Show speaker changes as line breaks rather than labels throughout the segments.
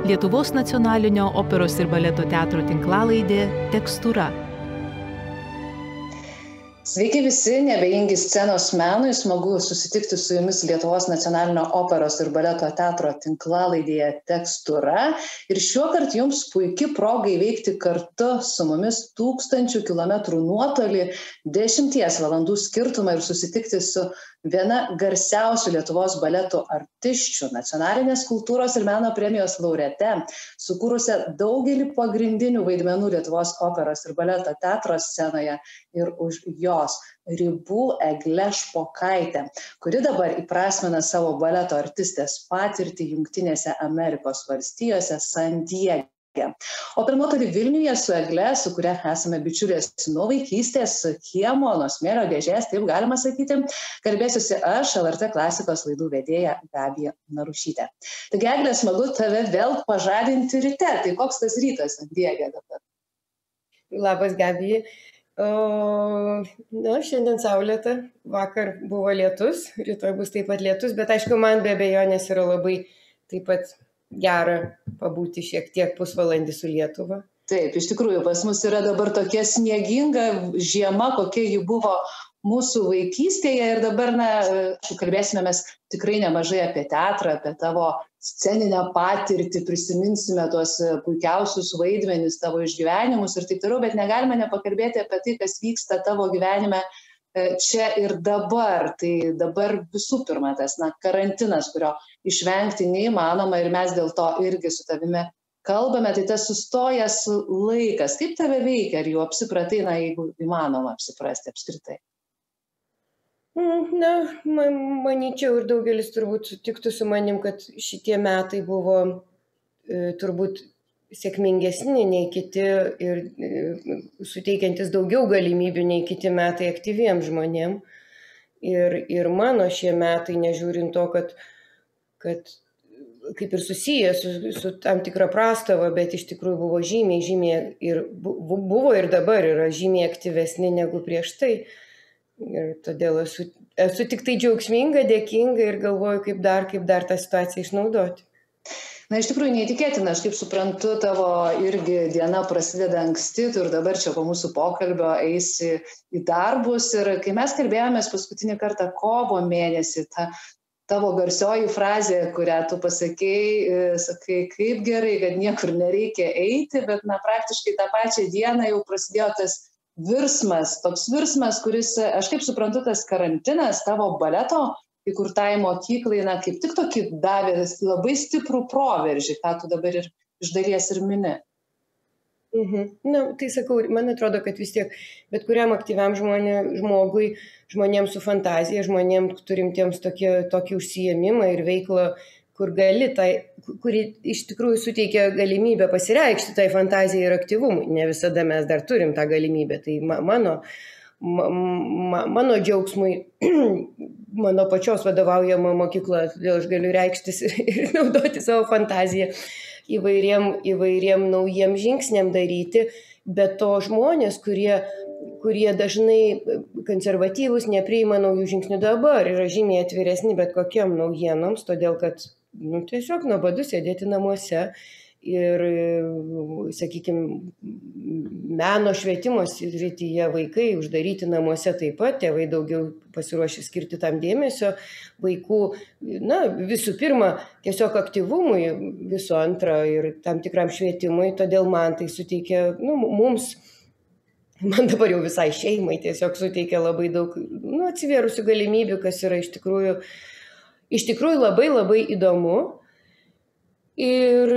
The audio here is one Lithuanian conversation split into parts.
Lietuvos nacionalinio operos ir baleto teatro tinklalaidė Tekstūra.
Sveiki visi, neabejingi scenos menui, smagu susitikti su jumis Lietuvos nacionalinio operos ir baleto teatro tinklalaidėje Tekstūra. Ir šiuokart jums puikia proga įveikti kartu su mumis 1000 kilometrų nuotolį, 10 valandų skirtumą ir susitikti su viena garsiausių Lietuvos baleto artisčių, nacionalinės kultūros ir meno premijos laureate, sukūrusią daugelį pagrindinių vaidmenų Lietuvos operos ir baleto teatro scenoje ir už jos ribų Egle Špokaitė, kuri dabar įprasmina savo baleto artistės patirtį Jungtinėse Amerikos valstijose San Diege. O per nuotolį Vilniuje su Egle, su kuria esame bičiulės nuo vaikystės, kiemo, nuo smėlio dėžės, taip galima sakyti, kalbėsiuosi aš, LRT klasikos laidų vedėja Gabija Narušytė. Taigi, Egle, smagu tave vėl pažadinti ryte. Tai koks tas rytas San Diege dabar?
Labas, Gabija. Šiandien saulėta, vakar buvo lietus, rytoj bus taip pat lietus, bet aišku, man be abejonės yra labai taip pat gera pabūti šiek tiek pusvalandį su Lietuva.
Taip, iš tikrųjų, pas mus yra dabar tokia snieginga žiema, kokia ji buvo mūsų vaikystėje ir dabar, kalbėsime mes tikrai nemažai apie teatrą, apie tavo sceninę patirtį, prisiminsime tuos puikiausius vaidmenis, tavo išgyvenimus ir taip toliau, bet negalime nepakalbėti apie tai, kas vyksta tavo gyvenime čia ir dabar. Tai dabar visų pirma tas karantinas, kurio išvengti neįmanoma ir mes dėl to irgi su tavimi kalbame, tai tas sustojęs laikas. Kaip tave veikia, ar jau apsipratai, jeigu įmanoma apsiprasti apskritai?
Manyčiau ir daugelis turbūt sutiktų su manim, kad šitie metai buvo turbūt sėkmingesni nei kiti ir suteikiantis daugiau galimybių nei kiti metai aktyviem žmonėm. Ir mano šie metai, nežiūrint to, kad kaip ir susiję su tam tikra prastava, bet iš tikrųjų buvo žymiai ir buvo ir dabar yra žymiai aktyvesni negu prieš tai. Ir todėl esu tik tai džiaugsminga, dėkinga ir galvoju, kaip dar tą situaciją išnaudoti.
Iš tikrųjų neįtikėtina, aš kaip suprantu, tavo irgi diena prasideda anksti, tu ir dabar čia po mūsų pokalbio eisi į darbus. Ir kai mes kalbėjomės paskutinį kartą kovo mėnesį, ta tavo garsioji frazė, kurią tu pasakei, sakai, kaip gerai, kad niekur nereikia eiti, bet praktiškai tą pačią dieną jau prasidėjo tas toks virsmas, kuris, aš kaip suprantu, tas karantinas tavo baleto įkurtai mokyklai, kaip tik tokį davė labai stiprų proveržį, ką tu dabar ir iš dalies ir mini.
Tai sakau, man atrodo, kad vis tiek bet kuriam aktyviam žmogui, žmonėms su fantazija, žmonėms turintiems tokį užsiėmimą ir veiklą, kuri iš tikrųjų suteikia galimybę pasireikšti tai fantazijai ir aktyvumui. Ne visada mes dar turim tą galimybę. Tai mano džiaugsmui, mano pačios vadovaujama mokykla, todėl aš galiu reikštis ir naudoti savo fantaziją įvairiem naujiem žingsniam daryti, bet to žmonės, kurie dažnai konservatyvūs, nepriima naujų žingsnių dabar, yra žymiai atviresni bet kokiam naujienoms, todėl kad tiesiog nuobodu sėdėti namuose ir, sakykime, meno švietimo srityje vaikai uždaryti namuose taip pat, tėvai daugiau pasiruošę skirti tam dėmesio, vaikų, visų pirma, tiesiog aktyvumui, visų antra ir tam tikram švietimui, todėl man tai suteikia, mums, man dabar jau visai šeimai tiesiog suteikia labai daug, atsivėrusių galimybių, kas yra iš tikrųjų labai labai įdomu. Ir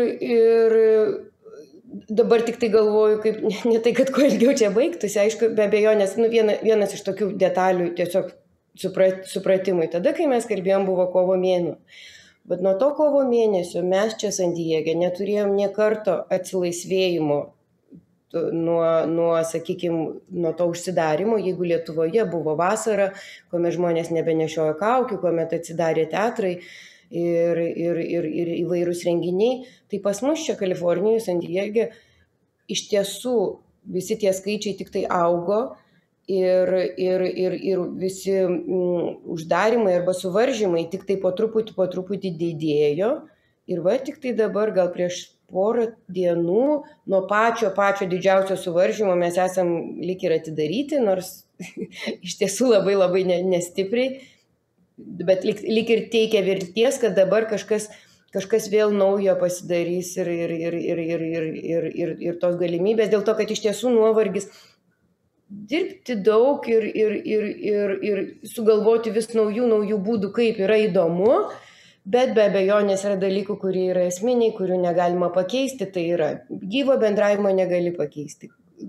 dabar tik tai galvoju, kaip ne tai, kad kuo ilgiau čia baigtųsi, aišku, be abejonės, vienas iš tokių detalių tiesiog supratimui. Tada, kai mes kalbėjom, buvo kovo mėnuo. Bet nuo to kovo mėnesio mes čia San Diege neturėjom nė karto atsilaisvėjimo nuo to užsidarimo, jeigu Lietuvoje buvo vasara, kuomet žmonės nebenešiojo kaukių, kuomet atsidarė teatrai ir įvairūs renginiai, tai pas mus čia Kalifornijoje, San Diege, iš tiesų visi tie skaičiai tik tai augo ir visi uždarimai arba suvaržymai tik tai po truputį didėjo ir tik tai dabar gal prieš porą dienų nuo pačio didžiausio suvaržymo mes esam lyg ir atidaryti, nors iš tiesų labai nestipriai, bet lyg ir teikia vilties, kad dabar kažkas vėl naujo pasidarys ir tos galimybės, dėl to, kad iš tiesų nuovargis dirbti daug ir sugalvoti vis naujų būdų, kaip yra įdomu, bet be abejonės yra dalykų, kurie yra esminiai, kurių negalima pakeisti, tai yra gyvo bendravimo negali pakeisti.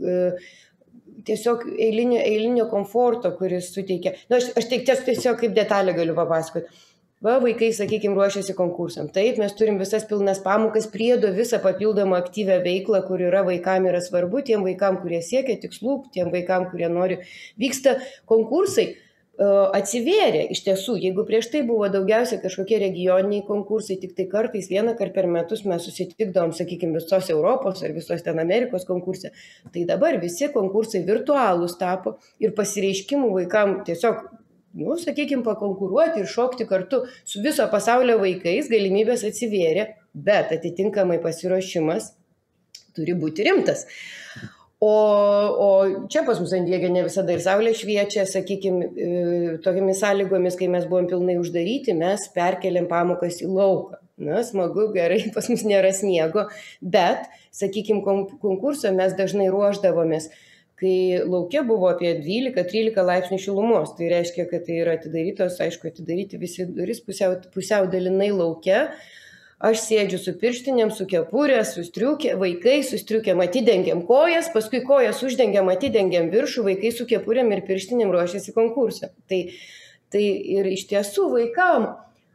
Tiesiog eilinio komforto, kuris suteikia. Aš tiesiog kaip detalę galiu papasakoti. Vaikai, sakykime, ruošiasi konkursam. Taip, mes turim visas pilnas pamokas, priedo visą papildomą aktyvią veiklą, kur yra vaikam yra svarbu, tiem vaikam, kurie siekia tikslų, tiem vaikam, kurie nori. Vyksta konkursai, atsivėrė iš tiesų, jeigu prieš tai buvo daugiausia kažkokie regioniniai konkursai, tik tai kartais vieną kartą per metus mes susitikdavom, sakykime, visos Europos ar visos ten Amerikos konkurse, tai dabar visi konkursai virtualūs tapo ir pasireiškimų vaikam tiesiog, sakykime, pakonkuruoti ir šokti kartu su viso pasaulio vaikais, galimybės atsivėrė, bet atitinkamai pasiruošimas turi būti rimtas. O čia pas mus San Diege ne visada ir saulė šviečia, sakykime, tokiamis sąlygomis, kai mes buvom pilnai uždaryti, mes perkeliam pamokas į lauką. Smagu, gerai, pas mus nėra sniego, bet, sakykime, konkursą mes dažnai ruošdavomės, kai lauke buvo apie 12-13 laipsnių šilumos. Tai reiškia, kad tai yra atidaryti visi duris pusiau dalinai lauke. Aš sėdžiu su pirštinėm, su kepurė, su striukė, vaikai su striukėm atidengiam kojas, paskui kojas uždengiam, atidengiam viršų, vaikai su kepurėm ir pirštinėm ruošiasi konkursą. Tai ir iš tiesų vaikam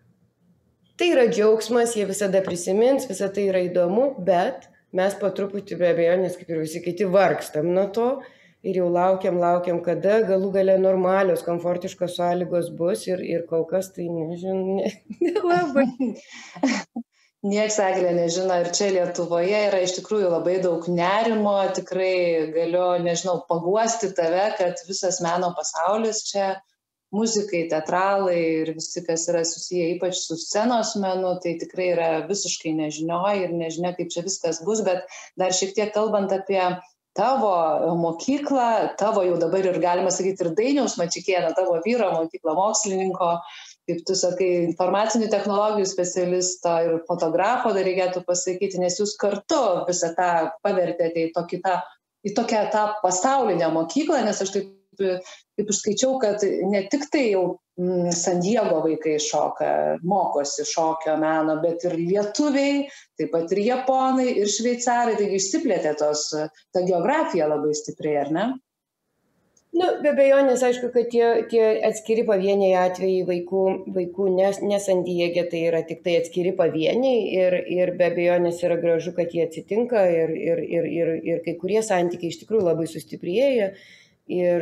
tai yra džiaugsmas, jie visada prisimins, visą tai yra įdomu, bet mes po truputį be abejonės, kaip ir visi kiti, vargstam nuo to ir jau laukiam, kada galų gale normalios, komfortiškos sąlygos bus ir kol kas tai nelabai.
Nieks, Eglė, nežino, ir čia Lietuvoje yra iš tikrųjų labai daug nerimo, tikrai galiu, paguosti tave, kad visas meno pasaulis čia, muzikai, teatralai ir visi, kas yra susiję ypač su scenos menu, tai tikrai yra visiškai nežinioji ir nežinia, kaip čia viskas bus, bet dar šiek tiek kalbant apie tavo mokyklą, tavo jau dabar ir galima sakyti ir Dainiaus Mačikėno, tavo vyro mokyklą, mokslininko, kaip tu sakai, informacinių technologijų specialisto ir fotografo, dar reikėtų pasakyti, nes jūs kartu visą tą pavertėte į tokią tą pasaulinę mokyklą, nes aš taip išskaičiau, kad ne tik tai jau San Diego vaikai mokosi šokio meno, bet ir lietuviai, taip pat ir japonai, ir šveicarai, taigi išsiplėtė ta geografija labai stipriai, ar ne?
Be abejonės, aišku, kad tie atskiri pavieniai atvejai vaikų ne San Diege, tai yra tik tai atskiri pavieniai ir be abejonės yra gražu, kad jie atsitinka ir kai kurie santykiai iš tikrųjų labai sustiprėja ir,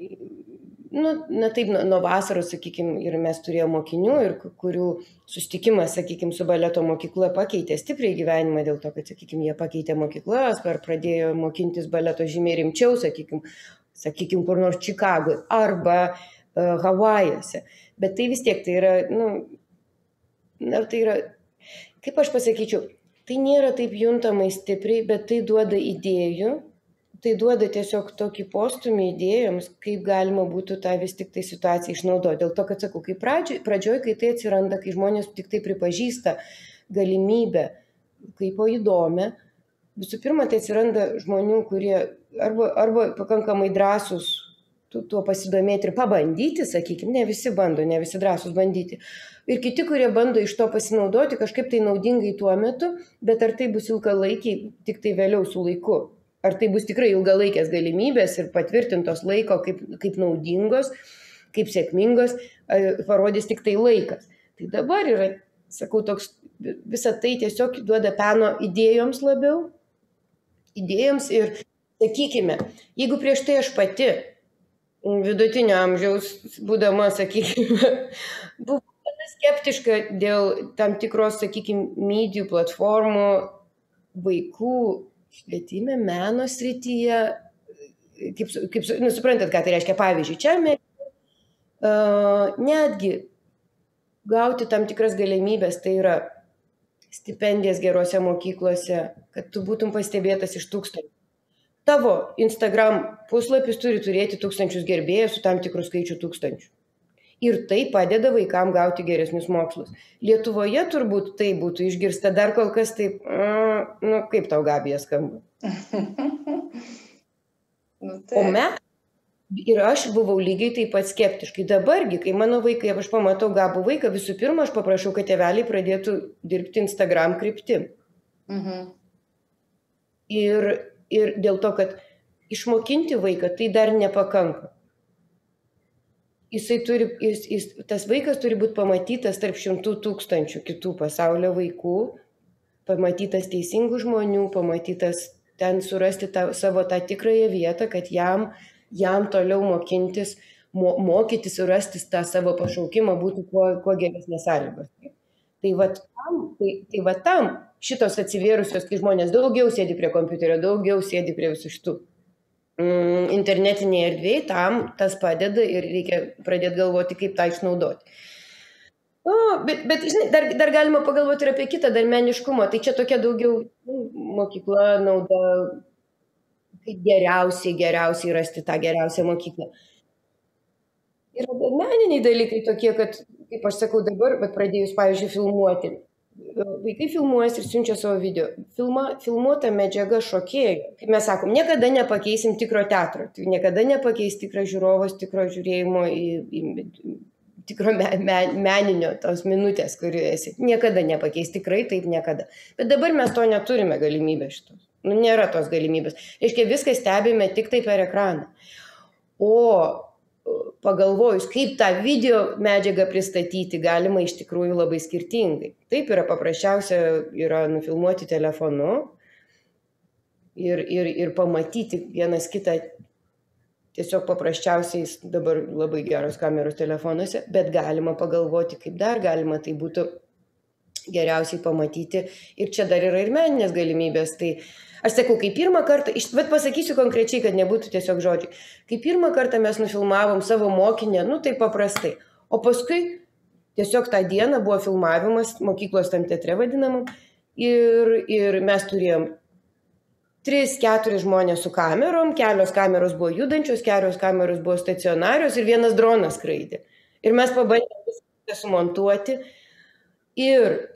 taip, nuo vasaros, sakykime, ir mes turėjome mokinių, ir kurių susitikimas, sakykime, su baleto mokykla pakeitė stipriai gyvenimą dėl to, kad, sakykime, jie pakeitė mokyklas, pradėjo mokintis baleto žymiai rimčiau, sakykime, kur nors Čikagoje arba Havajuose. Bet tai vis tiek tai yra, tai yra, kaip aš pasakyčiau, tai nėra taip juntamai stipriai, bet tai duoda idėjų, tai duoda tiesiog tokį postumį idėjoms, kaip galima būtų tą vis tik tai situaciją išnaudoti. Dėl to, kad sakau, kai pradžioj, kai tai atsiranda, kai žmonės tik tai pripažįsta galimybę kaip įdomią, visų pirma, tai atsiranda žmonių, kurie arba pakankamai drąsūs tuo pasidomėti ir pabandyti, sakykime, ne visi bando, ne visi drąsūs bandyti. Ir kiti, kurie bando iš to pasinaudoti kažkaip tai naudingai tuo metu, bet ar tai bus ilgalaikiai, tik tai vėliau su laiku. Ar tai bus tikrai ilgalaikės galimybės ir patvirtintos laiko kaip naudingos, kaip sėkmingos, parodys tik tai laikas. Tai dabar yra, sakau, toks, visa tai tiesiog duoda peno idėjoms labiau. Idėjoms ir, sakykime, jeigu prieš tai aš pati vidutinio amžiaus, būdama, sakykime, buvau skeptiška dėl tam tikros, sakykime, medijų platformų vaikų švietime, meno srityje, suprantat, ką tai reiškia, pavyzdžiui, čia netgi gauti tam tikras galimybės, tai yra stipendijas gerose mokyklose, kad tu būtum pastebėtas iš 1000. Tavo Instagram puslapis turi turėti 1000 gerbėjų su tam tikrų skaičių 1000. Ir tai padeda vaikam gauti geresnius mokslus. Lietuvoje turbūt tai būtų išgirsta dar kol kas taip, kaip tau Gabija skamba. O ir aš buvau lygiai taip pat skeptiškai. Dabargi, kai mano vaikai, aš pamatau gabų vaiką, visų pirma, aš paprašau, kad tėveliai pradėtų dirbti Instagram kryptim. Ir dėl to, kad išmokinti vaiką tai dar nepakanka. Tas vaikas turi būti pamatytas tarp 100 000 kitų pasaulio vaikų, pamatytas teisingų žmonių, pamatytas ten surasti savo tą tikrąją vietą, kad jam toliau mokytis ir rasti tą savo pašaukimą būtų kuo geresnės sąlygos. Tai va tam šitos atsivėrusios, kai žmonės daugiau sėdi prie kompiuterio, daugiau sėdi prie visų šitų internetinėje erdvėje, tam tas padeda ir reikia pradėti galvoti, kaip tą išnaudoti. Bet žinai, dar galima pagalvoti ir apie kitą, dar meniškumą. Tai čia tokia daugiau mokykla nauda, kaip geriausiai rasti tą geriausią mokyklą. Yra meniniai dalykai tokie, kad, kaip aš sakau dabar, bet pradėjus, pavyzdžiui, filmuoti. Vaikai filmuojasi ir siunčia savo video. Filmuota medžiaga šokėjo. Kaip mes sakom, niekada nepakeisim tikro teatro. Niekada nepakeis tikro žiūrovos, tikro žiūrėjimo tikro meninio tos minutės, kuriuo esi. Niekada nepakeis, tikrai taip niekada. Bet dabar mes to neturime galimybės šitos. Nėra tos galimybės. Reiškia, viską stebime tik tai per ekraną. O pagalvojus, kaip tą video medžiagą pristatyti, galima iš tikrųjų labai skirtingai. Taip yra paprasčiausia, yra nufilmuoti telefonu ir pamatyti vienas kitą tiesiog paprasčiausiais dabar labai geros kameros telefonuose, bet galima pagalvoti, kaip dar galima tai būtų geriausiai pamatyti. Ir čia dar yra ir meninės galimybės. Tai aš sakau, kai pirmą kartą, bet pasakysiu konkrečiai, kad nebūtų tiesiog žodžiai, kai pirmą kartą mes nufilmavom savo mokinę, tai paprastai, o paskui tiesiog tą dieną buvo filmavimas mokyklos tam teatre vadinamam ir mes turėjom 3-4 žmonės su kamerom, kelios kameros buvo judančios, kelios kameros buvo stacionarios ir vienas dronas skraidė. Ir mes pabandėme viską sumontuoti ir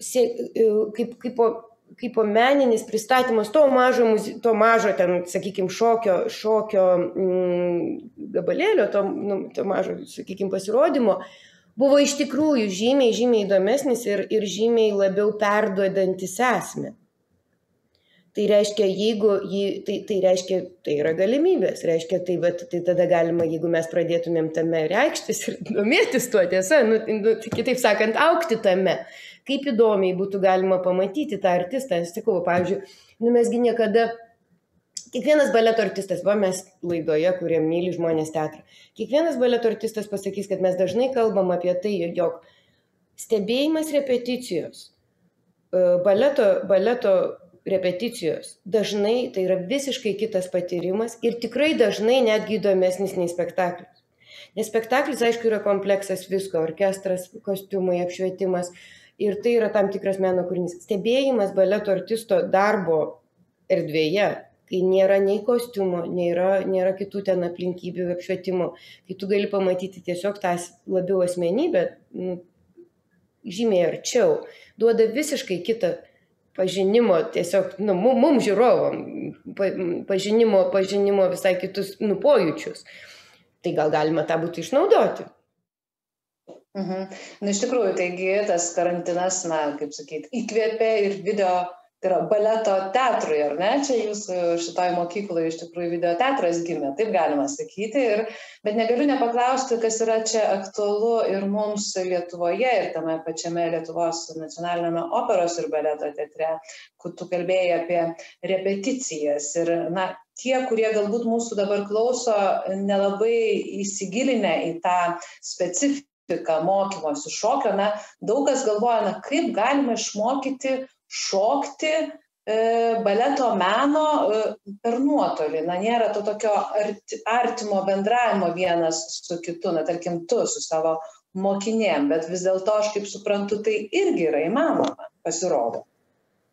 kaip meninis pristatymas to mažo ten, sakykime, šokio gabalėlio, to mažo, sakykime, pasirodymo, buvo iš tikrųjų žymiai įdomesnis ir žymiai labiau perduodantis esmę. Tai reiškia, tai yra galimybės, reiškia, tai tada galima, jeigu mes pradėtumėm tame reikštis ir domėtis tuo tiesa, kitaip sakant, augti tame, kaip įdomiai būtų galima pamatyti tą artistą. Aš sakau, pavyzdžiui, mesgi niekada, kiekvienas baleto artistas, mes laidoje, kurie myli žmonės teatrą, kiekvienas baleto artistas pasakys, kad mes dažnai kalbam apie tai, jog stebėjimas repeticijos, baleto repeticijos, dažnai tai yra visiškai kitas patyrimas ir tikrai dažnai netgi įdomesnis nei spektaklis. Nes spektaklis, aišku, yra kompleksas visko, orkestras, kostiumai, apšvietimas ir tai yra tam tikras meno kūrinys. Stebėjimas baleto artisto darbo erdvėje, kai nėra nei kostiumo, nėra kitų ten aplinkybių apšvietimo, kai tu gali pamatyti tiesiog tą labiau asmenybę, žymiai arčiau, duoda visiškai kitą pažinimo, tiesiog, mums žiūrovom, pažinimo visai kitus pojūčius. Tai gal galima tą būtų išnaudoti.
Iš tikrųjų, taigi tas karantinas, kaip sakyti, įkvėpė ir video, tai yra baleto teatrui, ar ne? Čia jūsų šitoj mokykloje iš tikrųjų video teatras gimė, taip galima sakyti. Bet negaliu nepaklausti, kas yra čia aktualu ir mums Lietuvoje, ir tame pačiame Lietuvos nacionaliniame operos ir baleto teatre, kur tu kalbėjai apie repeticijas. Ir tie, kurie galbūt mūsų dabar klauso, nelabai įsigilinę į tą specifiką mokymosi šokio, daug kas galvoja, kaip galima išmokyti šokti baleto meno per nuotolį. Nėra to tokio artimo bendravimo vienas su kitu, tarkim tu su savo mokinėm, bet vis dėlto, aš kaip suprantu, tai irgi yra įmanoma, pasirodo.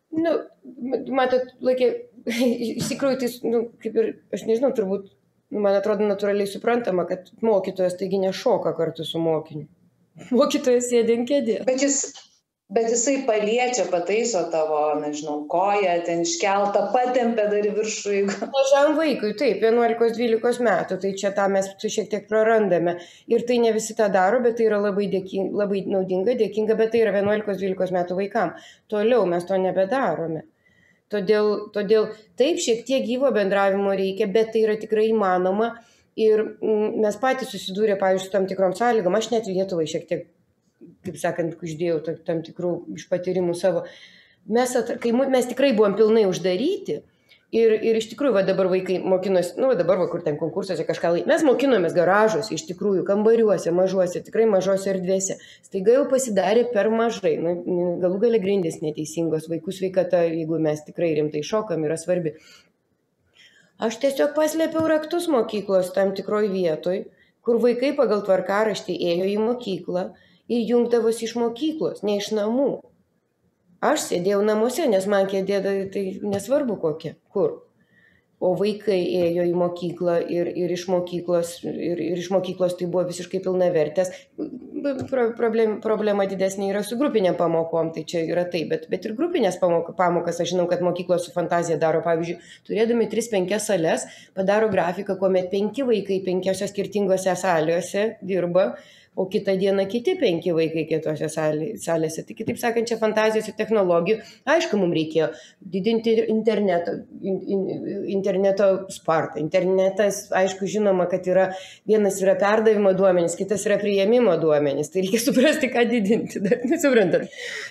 Nu, matot, iš tikrųjų, tai, kaip ir, aš nežinau, turbūt, man atrodo natūraliai suprantama, kad mokytojas taigi nešoka kartu su mokiniu. Mokytojas sėdi ant kėdės.
Bet jisai paliečia, pataiso tavo, nežinau, koją, ten iškeltą, patempia dar į viršų.
Mažam vaikui, taip, 11-12 metų, tai čia tą mes šiek tiek prarandame. Ir tai ne visi tą daro, bet tai yra labai naudinga, dėkinga, bet tai yra 11-12 metų vaikam. Toliau mes to nebedarome. Todėl taip, šiek tiek gyvo bendravimo reikia, bet tai yra tikrai įmanoma. Ir mes patys susidūrė, pavyzdžiui, su tam tikrom sąlygom. Aš net Lietuvai šiek tiek, kaip sakant, uždėjau tam tikrų iš patyrimų savo. Kai mes tikrai buvom pilnai uždaryti ir iš tikrųjų, va dabar vaikai mokinosi, dabar va kur ten konkursuose kažką mes mokinomės garažuose, iš tikrųjų, kambariuose, mažuose, tikrai mažose erdvėse. Staiga jau pasidarė per mažai, galų gale grindys neteisingos, vaikų sveikata, jeigu mes tikrai rimtai šokam, yra svarbi. Aš tiesiog paslėpiau raktus mokyklos tam tikroj vietoj, kur vaikai pagal tvarkaraštį ėjo į mokyklą ir jungdavosi iš mokyklos, ne iš namų. Aš sėdėjau namuose, nes man kėdė, tai nesvarbu kokia, kur. O vaikai ėjo į mokyklą ir iš mokyklos tai buvo visiškai pilnavertės. Problema didesnė yra su grupinėm pamokom, tai čia yra taip, bet ir grupinės pamokas, aš žinau, kad mokyklos su fantazija daro, pavyzdžiui, turėdami 3-5 sales, padaro grafiką, kuomet 5 vaikai 5 skirtingose salėse dirba, o kitą dieną kiti 5 vaikai kitose salėse. Tai kitaip sakant, čia fantazijos ir technologijų. Aišku, mums reikėjo didinti interneto spartą. Internetas, aišku, žinoma, kad vienas yra perdavimo duomenys, kitas yra priėmimo duomenys. Tai reikia suprasti, ką didinti. Nesuprantat.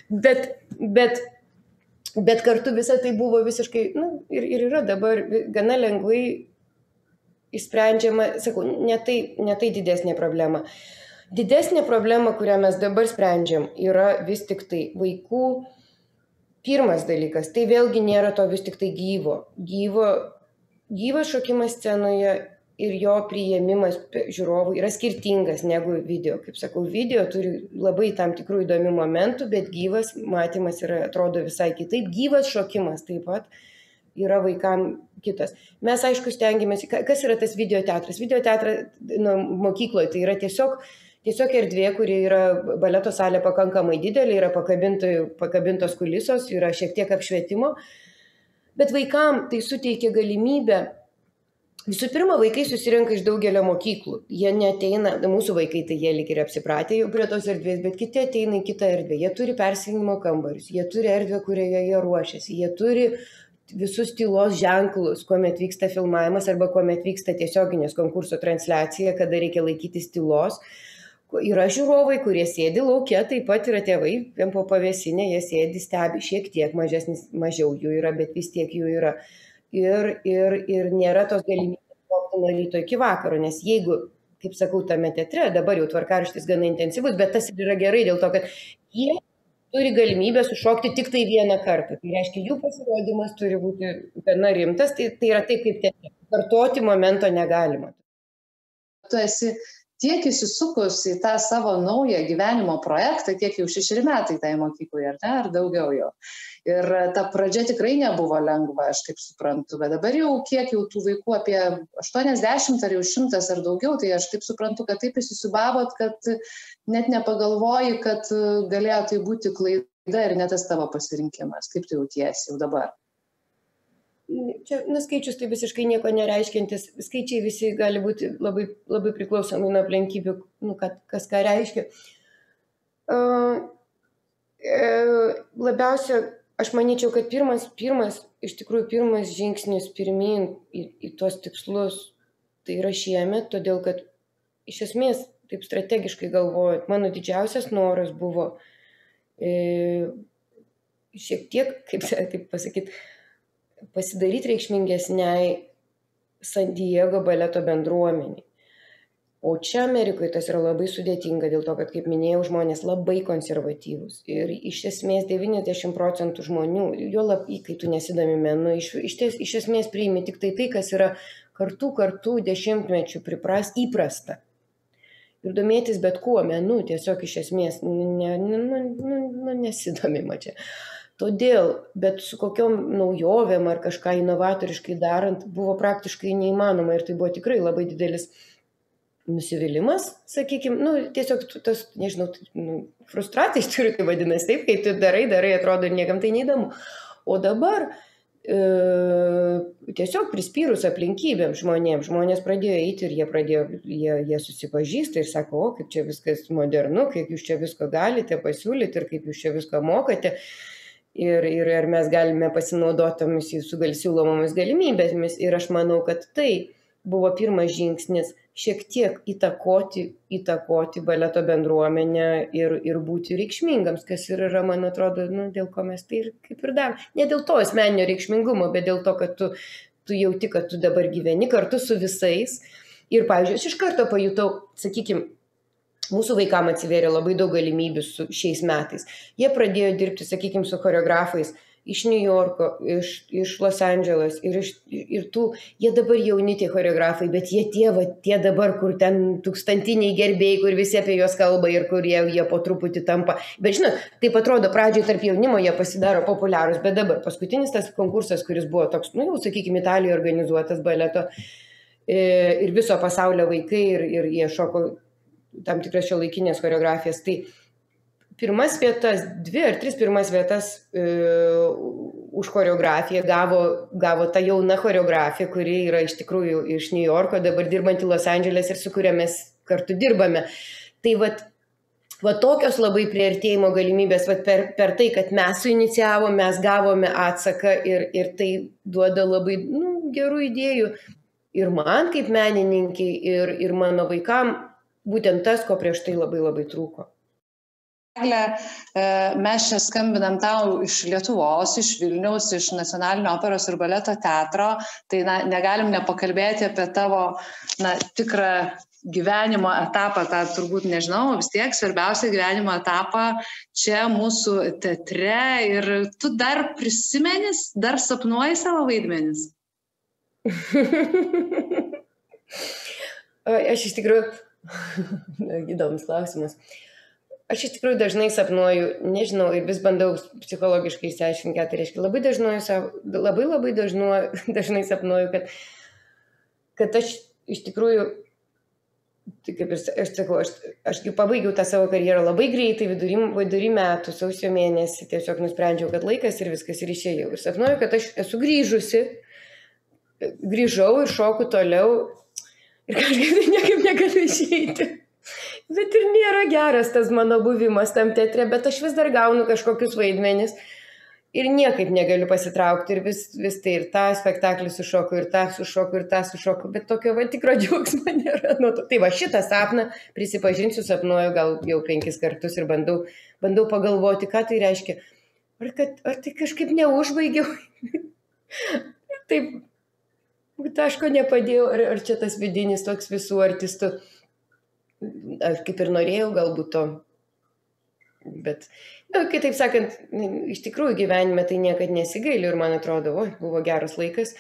Bet kartu visą tai buvo visiškai, ir yra dabar gana lengvai išsprendžiama, sakau, ne tai didesnė problema. Didesnė problema, kurią mes dabar sprendžiam, yra vis tik tai vaikų pirmas dalykas. Tai vėlgi nėra to vis tik tai gyvo. Gyvas šokimas scenoje ir jo priėmimas žiūrovų yra skirtingas negu video. Kaip sakau, video turi labai tam tikrų įdomių momentų, bet gyvas matymas atrodo visai kitaip. Gyvas šokimas taip pat yra vaikam kitas. Mes, aišku, stengiamės, kas yra tas videoteatras? Videoteatras mokykloje tai yra tiesiog erdvė, kuri yra baleto salė pakankamai didelė, yra pakabintos kulisos, yra šiek tiek apšvietimo, bet vaikam tai suteikia galimybę. Visų pirma, vaikai susirenka iš daugelio mokyklų. Jie neateina, mūsų vaikai tai jie lyg ir apsipratę jau prie tos erdvės, bet kiti ateina į kitą erdvę. Jie turi persijungimo kambarius, jie turi erdvę, kurioje jie ruošiasi, jie turi visus tylos ženklus, kuomet vyksta filmavimas arba kuomet vyksta tiesioginės konkurso transliacija, kada reikia laikytis tylos. Yra žiūrovai, kurie sėdi lauke, taip pat yra tėvai, po pavėsinė, jie sėdi, stebi, šiek tiek mažiau jų yra, bet vis tiek jų yra. Ir nėra tos galimybės šokti nuo ryto iki vakaro, nes jeigu, kaip sakau, tame teatre, dabar jau tvarkaraštis gana intensyvus, bet tas yra gerai dėl to, kad jie turi galimybę sušokti tik tai vieną kartą. Tai reiškia, jų pasirodymas turi būti gana rimtas, tai yra taip kaip teatre. Kartoti momento negalima.
Tu esi tiek įsisukus į tą savo naują gyvenimo projektą, kiek jau 6 metai tai mokyklai, ar daugiau jau. Ir ta pradžia tikrai nebuvo lengva, aš kaip suprantu, bet dabar jau kiek jau tų vaikų, apie 80 ar jau 100 ar daugiau, tai aš taip suprantu, kad taip įsisubavot, kad net nepagalvoji, kad galėjo tai būti klaida ir ne tas tavo pasirinkimas. Kaip tu jautiesi jau dabar?
Čia, skaičius tai visiškai nieko nereiškiantis. Skaičiai visi gali būti labai, labai priklausomai nuo aplinkybių, kas ką reiškia. Labiausia, aš manyčiau, kad iš tikrųjų pirmas žingsnis pirmin į tuos tikslus, tai yra šiemet, todėl kad iš esmės, taip strategiškai galvojant, mano didžiausias noras buvo šiek tiek, kaip pasakyti, pasidaryti reikšmingesniai San Diego baleto bendruomeniai. O čia Amerikoje tas yra labai sudėtinga dėl to, kad, kaip minėjau, žmonės labai konservatyvūs. Ir iš esmės 90% žmonių, juolab, kai tu nesidomi menu, iš esmės priimi tik tai, kas yra kartų dešimtmečių įprasta. Ir domėtis bet kuo menu tiesiog iš esmės nesidomima čia. Todėl, bet su kokiom naujovėm ar kažką inovatoriškai darant buvo praktiškai neįmanoma ir tai buvo tikrai labai didelis nusivylimas, sakykime, tiesiog tas, nežinau, frustracija, iš tikrųjų tai vadinasi taip, kai tu darai, atrodo ir niekam tai neįdomu. O dabar tiesiog prispyrus aplinkybėm žmonės pradėjo eiti ir jie susipažįsta ir sako, o kaip čia viskas modernu, kaip jūs čia visko galite pasiūlyti ir kaip jūs čia viską mokate. Ir ar mes galime pasinaudoti tomis jūsų siūlomomis galimybėmis. Ir aš manau, kad tai buvo pirmas žingsnis šiek tiek įtakoti baleto bendruomenę ir būti reikšmingams, kas ir yra, man atrodo, dėl ko mes tai ir kaip ir darom. Ne dėl to asmeninio reikšmingumo, bet dėl to, kad tu jauti, kad tu dabar gyveni kartu su visais. Ir, pavyzdžiui, aš iš karto pajutau, sakykime, mūsų vaikams atsivėrė labai daug galimybių šiais metais. Jie pradėjo dirbti, sakykime, su choreografais iš New Yorko, iš Los Andželos ir jie dabar jauni tie choreografai, bet tie dabar, kur ten tūkstantiniai gerbėjai, kur visi apie juos kalba ir kur jie po truputį tampa. Bet žinot, taip atrodo, pradžiai tarp jaunimo jie pasidaro populiarūs, bet dabar paskutinis tas konkursas, kuris buvo toks, jau sakykime, Italijoje organizuotas baleto ir viso pasaulio vaikai ir jie šoko tam tikras šiuolaikinės choreografijas. Tai pirmas vietas, 2 ar 3 pirmas vietas už choreografiją gavo ta jauna choreografija, kuri yra iš tikrųjų iš New Yorko, dabar dirbanti Los Andželės ir su kuria mes kartu dirbame. Tai va tokios labai priartėjimo galimybės, per tai, kad mes suinicijavom, mes gavome atsaką ir tai duoda labai gerų idėjų ir man kaip menininkai ir mano vaikam. Būtent tas, ko prieš tai labai labai trūko.
Egle, mes čia skambinam tau iš Lietuvos, iš Vilniaus, iš Nacionalinio operos ir baleto teatro, tai negalim nepakalbėti apie tavo tikrą gyvenimo etapą, tą turbūt nežinau, vis tiek svarbiausią gyvenimo etapą čia mūsų teatre ir tu dar prisimenis, dar sapnuoji savo vaidmenis?
Aš iš tikrųjų įdomus klausimas. Aš iš tikrųjų dažnai sapnuoju, nežinau, ir vis bandau psichologiškai išsiaiškinti, ką tai reiškia. Labai dažnai sapnuoju, kad aš iš tikrųjų, tai kaip aš sakau, aš pabaigiau tą savo karjerą labai greitai, vidury metų, sausio mėnesį, tiesiog nusprendžiau, kad laikas ir viskas ir išėjau. Ir sapnuoju, kad aš esu grįžau ir šoku toliau. Ir kažkaip niekaip negaliu išeiti. Bet ir nėra geras tas mano buvimas tam teatre, bet aš vis dar gaunu kažkokius vaidmenis ir niekaip negaliu pasitraukti. Ir vis tai ir tą spektaklį sušoku, ir tą sušoku, bet tokio tikro džiaugsmo nėra. Tai va šitą sapną, prisipažinsiu, sapnuoju gal jau 5 kartus ir bandau pagalvoti, ką tai reiškia. Ar tai kažkaip neužbaigiau? Taip. Taško nepadėjau, ar čia tas vidinis toks visų artistų, aš kaip ir norėjau galbūt to, bet, kitaip sakant, iš tikrųjų gyvenime tai niekad nesigailiu ir man atrodo, buvo geras laikas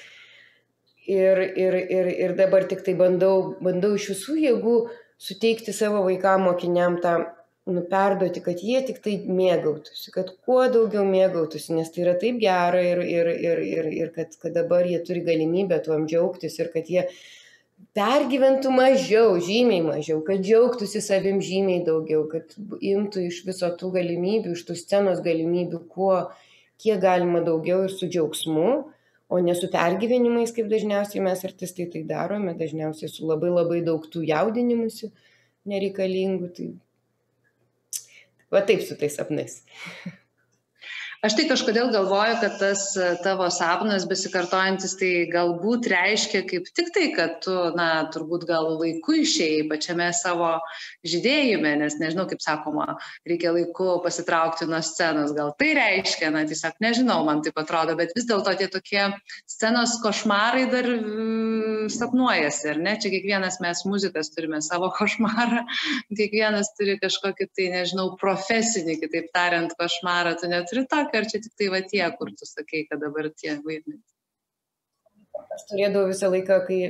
ir dabar tik tai bandau iš visų jėgų suteikti savo vaikam, mokiniam tą perduoti, kad jie tik tai mėgautųsi, kad kuo daugiau mėgautųsi, nes tai yra taip gera ir kad dabar jie turi galimybę tuom džiaugtis ir kad jie pergyventų mažiau, žymiai mažiau, kad džiaugtųsi savim žymiai daugiau, kad imtų iš viso tų galimybių, iš tų scenos galimybių, kiek galima daugiau ir su džiaugsmu, o ne su pergyvenimais, kaip dažniausiai mes artistai tai darome, dažniausiai su labai labai daug tų jaudinimusių nereikalingų. Tai va taip su tais sapnais.
Aš tai kažkodėl galvoju, kad tas tavo sapnas besikartojantis tai galbūt reiškia kaip tik tai, kad tu, turbūt gal laiku išėjai pačiame savo žydėjime, nes nežinau, kaip sakoma, reikia laiku pasitraukti nuo scenos. Gal tai reiškia, tiesiog nežinau, man taip atrodo, bet vis dėlto tie tokie scenos košmarai dar sapnuojasi, ar ne? Čia kiekvienas mes muzikas turime savo košmarą, kiekvienas turi kažkokį tai, nežinau, profesinį, kitaip tariant, košmarą, tu neturi tokio. Ar čia tik tai tie, kur tu sakai, kad dabar tie vaidmenys?
Aš turėdavau visą laiką, kai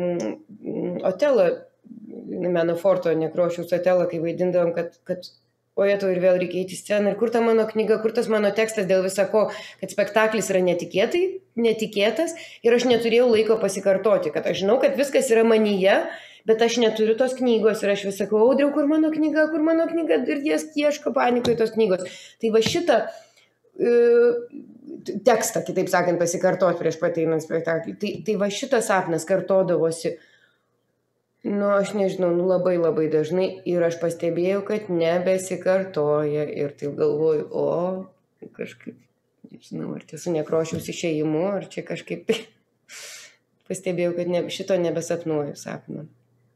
Otelo, Menoforto, Nekrošiaus Otelo, kai vaidindavom, kad o jie tau ir vėl reikia eiti į sceną, ir kur ta mano knyga, kur tas mano tekstas dėl visako, kad spektaklis yra netikėtas ir aš neturėjau laiko pasikartoti, kad aš žinau, kad viskas yra manyje, bet aš neturiu tos knygos ir aš vis sakau, Audriau, kur mano knyga, ir jie ieško panikoje tos knygos. Tai va šitą tekstą, kitaip sakant, pasikartoti prieš pateinant spektaklį. Tai va šitas sapnas kartodavosi, aš nežinau, labai labai dažnai ir aš pastebėjau, kad nebesikartoja ir taip galvoju, kažkaip, nežinau, ar čia su Nekrošiaus išėjimu, ar čia kažkaip pastebėjau, kad šito nebesapnuoju sapną.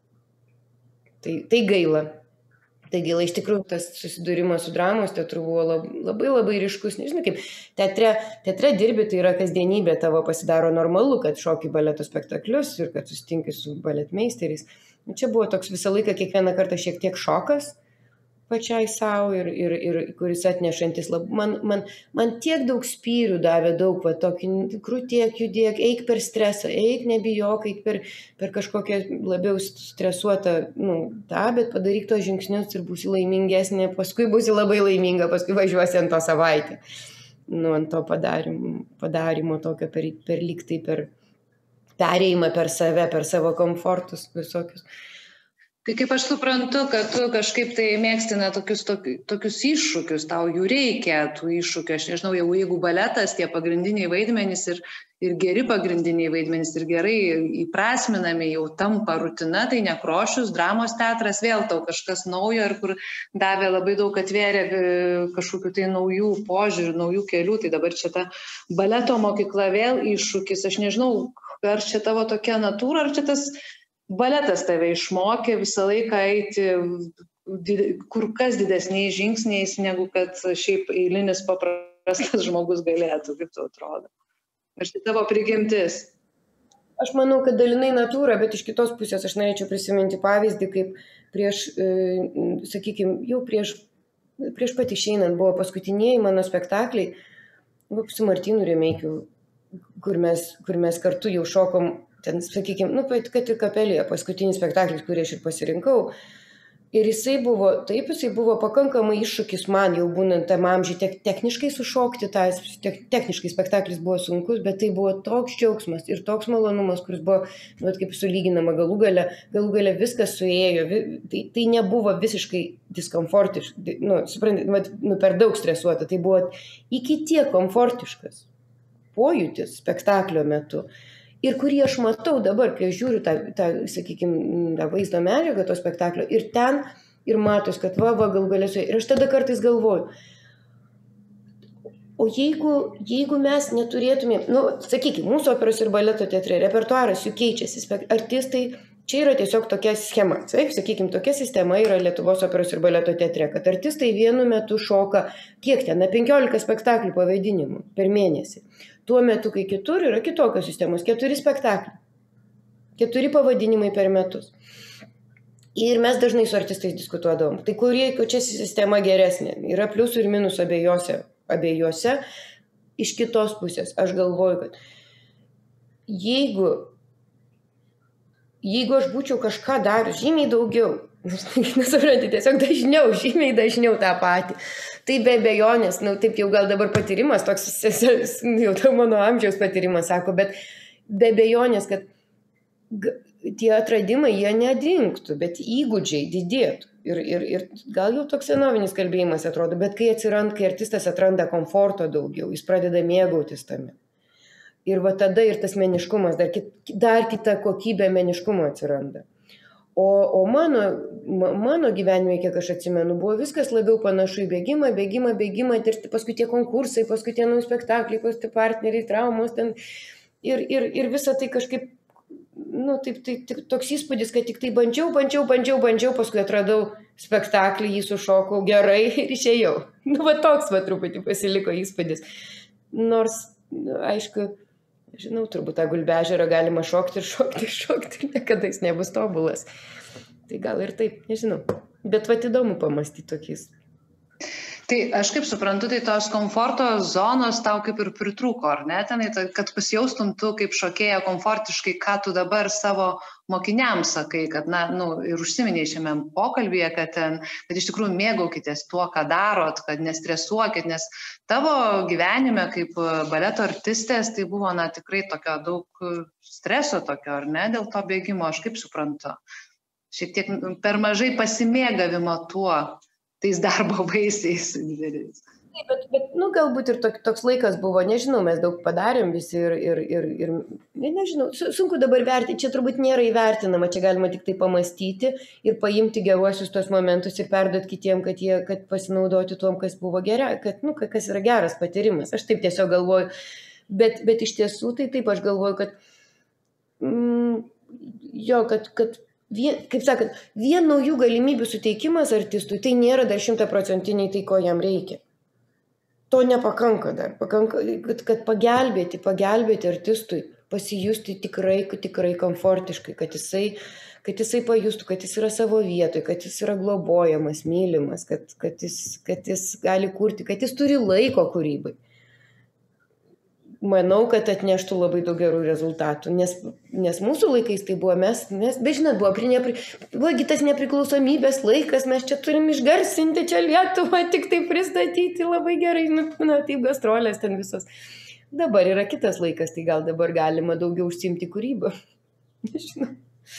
Tai gaila. Tai gaila, iš tikrųjų, tas susidūrimas su dramos teatru buvo labai labai ryškus. Nežinau, kaip teatre dirbi, tai yra kasdienybė, tavo pasidaro normalu, kad šoki baleto spektaklius ir kad susitinki su baletmeisteriais. Čia buvo toks visą laiką kiekvieną kartą šiek tiek šokas pačiai savo ir kuris atnešantis man tiek daug spyrių davė, daug, tokį krūtiek, judėk, eik per stresą, eik, nebijok, eik per kažkokią labiau stresuotą, bet padaryk tos žingsnius ir būsi laimingesnė, paskui būsi labai laiminga, paskui važiuosi ant to savaitę. Ant to padarimo tokio per lygtai, per perėjimą per save, per savo komfortus visokius.
Tai kaip aš suprantu, kad tu kažkaip tai mėgstina tokius iššūkius, tau jų reikia, tų iššūkių, aš nežinau, jeigu baletas, tie pagrindiniai vaidmenys ir geri pagrindiniai vaidmenys ir gerai įprasminami jau tampa rutina, tai Nekrošius, dramos teatras, vėl tau kažkas naujo ir kur davė labai daug, atvėrė kažkokių tai naujų požiūrių, naujų kelių, tai dabar čia ta baleto mokykla vėl iššūkis, aš nežinau, ar čia tavo tokia natūra, ar čia tas baletas tave išmokė visą laiką eiti kur kas didesniais žingsniais, negu kad šiaip eilinis paprastas žmogus galėtų, kaip tau atrodo. Ar tai tavo prigimtis?
Aš manau, kad dalinai natūra, bet iš kitos pusės aš norėčiau prisiminti pavyzdį, kaip prieš pat išeinant buvo paskutiniai mano spektakliai su Martynu Remeikiu, kur mes kartu jau šokom ten, sakykime, kad ir Kapelėje, paskutinis spektaklis, kurį aš ir pasirinkau. Ir jisai buvo pakankamai iššūkis man, jau būnant tam amžiui, techniškai sušokti, techniškai spektaklis buvo sunkus, bet tai buvo toks džiaugsmas ir toks malonumas, kuris buvo, kaip sulyginama, galų gale viskas suėjo, tai nebuvo visiškai diskomfortiška, suprantat, per daug stresuota, tai buvo iki tiek komfortiškas pojūtis spektaklio metu. Ir kurį aš matau dabar, kai aš žiūriu tą vaizdo medžiagą to spektaklio, ir ten, ir matos, kad galų galėsiu. Ir aš tada kartais galvoju, o jeigu mes neturėtume, sakykime, mūsų operos ir baleto teatre, repertuaras jų keičiasi, artistai, čia yra tiesiog tokia schema. Sakykime, tokia sistema yra Lietuvos operos ir baleto teatre, kad artistai vienu metu šoka, kiek ten, 15 spektaklių pavaidinimų per mėnesį. Tuo metu, kai kitur yra kitokios sistemos, 4 spektakliai, 4 pavadinimai per metus. Ir mes dažnai su artistais diskutuodavom, tai čia sistema geresnė, yra pliusų ir minusų abiejose. Iš kitos pusės, aš galvoju, kad jeigu aš būčiau kažką darius žymiai daugiau, nesupranti, tiesiog žymiai dažniau tą patį. Tai be abejonės, taip jau gal dabar patyrimas, toks jau mano amžiaus patyrimas sako, bet be abejonės, kad tie atradimai jie nedingtų, bet įgūdžiai didėtų. Ir gal jau toks senovinis kalbėjimas atrodo, bet kai artistas atranda komforto daugiau, jis pradeda mėgautis tame. Ir tada ir tas meniškumas, dar kita kokybė meniškumo atsiranda. O mano gyvenime, kiek aš atsimenu, buvo viskas labiau panašu į bėgimą, paskui tie konkursai, paskui tie nauji spektakliai, paskui partneriai, traumos ten. Ir visą tai kažkaip, toks įspūdis, kad tik tai bandžiau, paskui atradau spektaklį, jį sušokau gerai ir išėjau. Toks truputį pasiliko įspūdis. Nors, aišku, žinau, turbūt tą Gulbežerą galima šokti ir niekada jis nebus tobulas. Tai gal ir taip, nežinau. Bet įdomu pamastyti tokiais.
Tai aš kaip suprantu, tai tos komforto zonos tau kaip ir pritrūko, ar ne? Tenai, kad pasijaustum tu kaip šokėja komfortiškai, ką tu dabar savo mokiniams sakai, kad, ir užsiminėjai šiame pokalbėje, kad iš tikrųjų mėgaukitės tuo, ką darot, kad nestresuokit, nes tavo gyvenime kaip baleto artistės tai buvo, tikrai tokio daug streso tokio, ar ne, dėl to bėgimo, aš kaip suprantu. Šiek tiek per mažai pasimėgavimo tuo, tais darbo vaisiais dideliais.
Bet galbūt ir toks laikas buvo, nežinau, mes daug padarėm visi ir nežinau, sunku dabar vertinti, čia turbūt nėra įvertinama, čia galima tik tai pamastyti ir paimti geruosius tos momentus ir perduoti kitiem, kad pasinaudoti tuom, kas buvo kas yra geras patyrimas. Aš taip tiesiog galvoju, bet iš tiesų tai taip aš galvoju, kad kaip sakant, vien naujų galimybių suteikimas artistui, tai nėra dar 100% tai, ko jam reikia. To nepakanka dar. Pakanka, kad pagelbėti artistui, pasijusti tikrai komfortiškai, kad jisai pajustų, kad jis yra savo vietoj, kad jis yra globojamas, mylimas, kad jis gali kurti, kad jis turi laiko kūrybai. Manau, kad atneštų labai daug gerų rezultatų, nes mūsų laikais tai buvo, mes bežinot, buvo tas nepriklausomybės laikas, mes čia turim išgarsinti čia Lietuvą, tik tai pristatyti labai gerai, taip gastrolės ten visos. Dabar yra kitas laikas, tai gal dabar galima daugiau užsiimti kūrybą. Nežinau.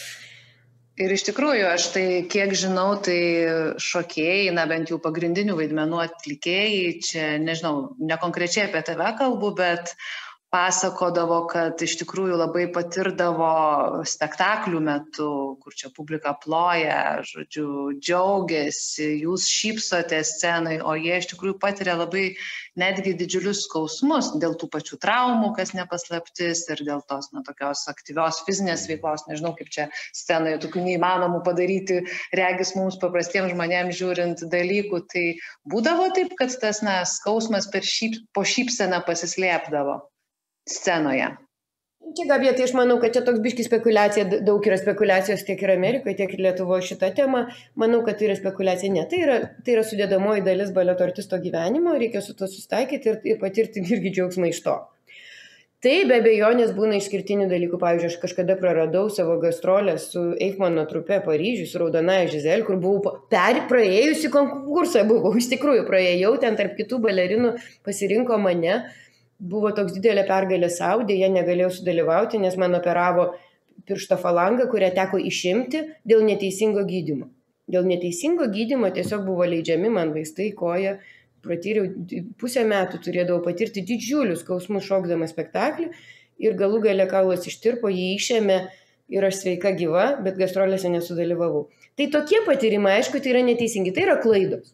Ir iš tikrųjų, aš tai, kiek žinau, tai šokėjai, bent jau pagrindinių vaidmenų atlikėjai, čia, nežinau, nekonkrečiai apie tave kalbu, bet pasakodavo, kad iš tikrųjų labai patirdavo spektaklių metu, kur čia publika ploja, žodžiu, džiaugiasi, jūs šypsote scenai, o jie iš tikrųjų patiria labai netgi didžiulius skausmus dėl tų pačių traumų, kas nepaslaptis, ir dėl tos tokios aktyvios fizinės veiklos, nežinau, kaip čia scenoje tokių neįmanomų padaryti, regis mums paprastiems žmonėms žiūrint dalykų, tai būdavo taip, kad tas skausmas po šypseną pasislėpdavo scenoje.
Čia, Gabija, tai aš manau, kad čia toks biški spekulacija, daug yra spekulacijos tiek ir Amerikoje, tiek ir Lietuvoje šitą temą. Manau, kad tai yra spekulacija, ne. Tai yra sudėdamoji dalis baleto artisto gyvenimo, reikia su to susitaikyti ir patirti irgi džiaugsmą iš to. Tai be abejonės būna išskirtinių dalykų. Pavyzdžiui, aš kažkada praradau savo gastrolę su Eichmano trupe Paryžiui, su Raudonąja Žizel, kur buvau praėjusi konkursą, iš tikrųjų praėjau, ten tarp kitų balerinų pasirinko mane. Buvo toks didelė pergalė sau, dėja negalėjau sudalyvauti, nes man operavo piršto falangą, kurią teko išimti dėl neteisingo gydymo. Dėl neteisingo gydymo tiesiog buvo leidžiami man vaistai, koja. Pratyriau pusę metų, turėdavau patirti didžiulius skausmus šokdama spektaklį ir galų gale kaulas ištirpo, jį išėmė ir aš sveika gyva, bet gastrolėse nesudalyvavau. Tai tokie patyrimai, aišku, tai yra neteisingi, tai yra klaidos.